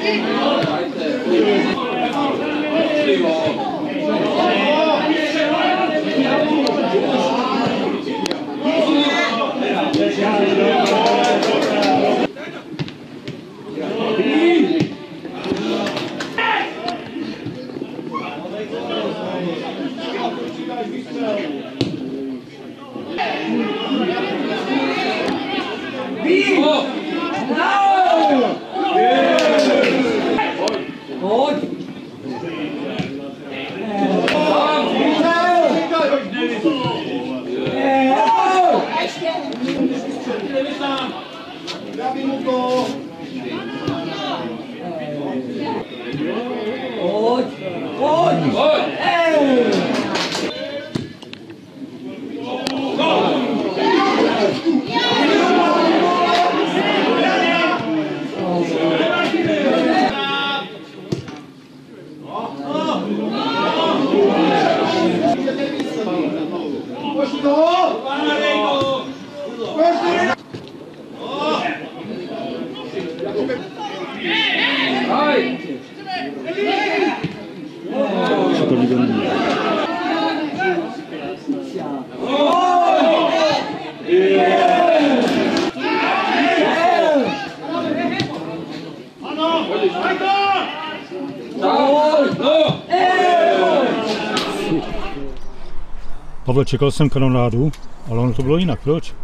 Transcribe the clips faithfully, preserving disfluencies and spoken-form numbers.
Pavle, čekal jsem kanonádu, ale ono to bylo jinak, proč?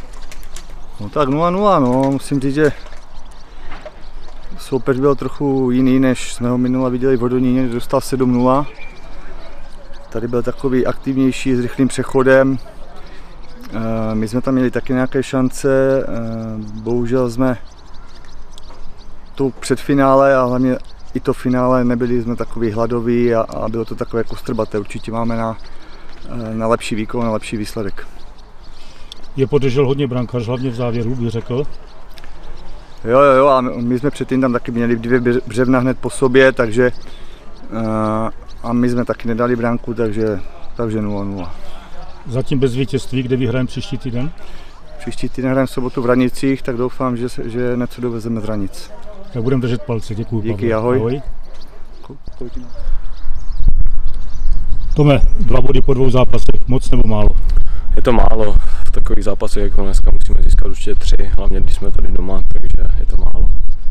No tak nula nula, no, musím říct, že soupeř byl trochu jiný, než jsme ho minule viděli v Hodoníně, dostal sedm nula. Tady byl takový aktivnější s rychlým přechodem. My jsme tam měli taky nějaké šance, bohužel jsme tu předfinále a hlavně i to finále nebyli jsme takový hladoví a, a bylo to takové kostrbaté. Určitě máme na, na lepší výkon, na lepší výsledek. Je podržel hodně brankář, hlavně v závěru, bych řekl. Jo, jo, jo, a my jsme předtím tam taky měli dvě břevna hned po sobě, takže a my jsme taky nedali branku, takže, takže nula nula. Zatím bez vítězství, kde vyhrajeme příští týden? Příští týden hrajeme v sobotu v Hranicích, tak doufám, že, že něco dovezeme z Hranic. Tak budeme držet palce, děkuji. Díky, ahoj. ahoj. Tome, dva body po dvou zápasech, moc nebo málo? Je to málo, v takových zápasech jako dneska musíme získat určitě tři, hlavně když jsme tady doma, takže je to málo.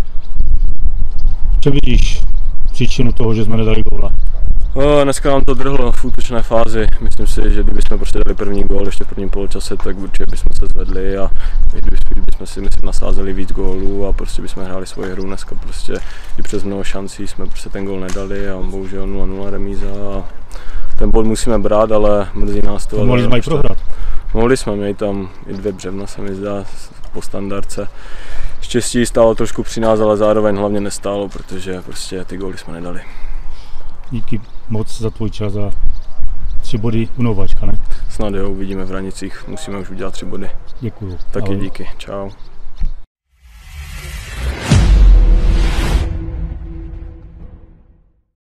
Co vidíš příčinu toho, že jsme nedali góla? O, dneska nám to drhlo v útočné fázi, myslím si, že kdybychom prostě dali první gól ještě v prvním poločase, tak určitě bychom se zvedli a kdybychom si myslím nasázeli víc gólů a prostě bychom hráli svoji hru. Dneska prostě i přes mnoho šancí jsme prostě ten gól nedali a bohužel nula nula remíza a ten bod musíme brát, ale mrzí nás to. Mohli jsme i prohrát. Mohli jsme, měli tam i dvě břevna, se mi zdá, po standardce. Štěstí stálo trošku při nás, ale zároveň hlavně nestálo, protože prostě ty góly jsme nedali. Díky moc za tvůj čas a tři body u Nováčka, ne? Snad jo, uvidíme v Hranicích, musíme už udělat tři body. Děkuju. Taky ahoj. Díky, čau.